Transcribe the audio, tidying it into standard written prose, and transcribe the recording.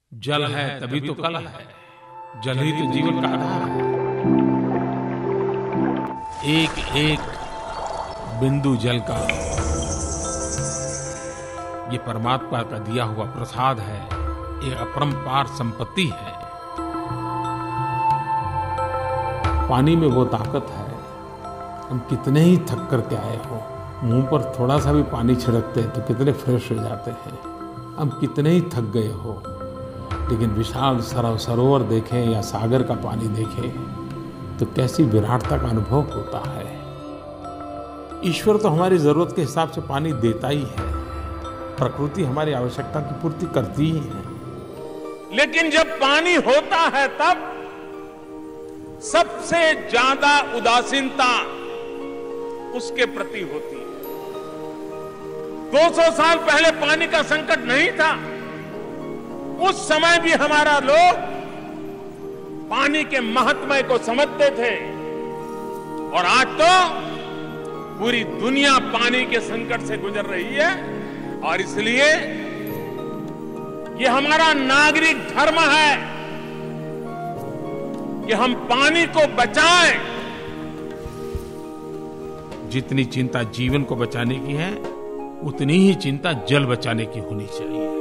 जल है तभी तो कल है, जल ही तो जीवन का आधार है। एक एक बिंदु जल का ये परमात्मा का दिया हुआ प्रसाद है, ये अपरंपार संपत्ति है। पानी में वो ताकत है, हम कितने ही थक करके आए हो, मुंह पर थोड़ा सा भी पानी छिड़कते हैं तो कितने फ्रेश हो जाते हैं। हम कितने ही थक गए हो, लेकिन विशाल सरोवर देखें या सागर का पानी देखें तो कैसी विराटता का अनुभव होता है। ईश्वर तो हमारी जरूरत के हिसाब से पानी देता ही है, प्रकृति हमारी आवश्यकता की पूर्ति करती ही है। लेकिन जब पानी होता है तब सबसे ज्यादा उदासीनता उसके प्रति होती है। 200 साल पहले पानी का संकट नहीं था, उस समय भी हमारा लोग पानी के महत्व को समझते थे, और आज तो पूरी दुनिया पानी के संकट से गुजर रही है। और इसलिए ये हमारा नागरिक धर्म है कि हम पानी को बचाएं। जितनी चिंता जीवन को बचाने की है, उतनी ही चिंता जल बचाने की होनी चाहिए।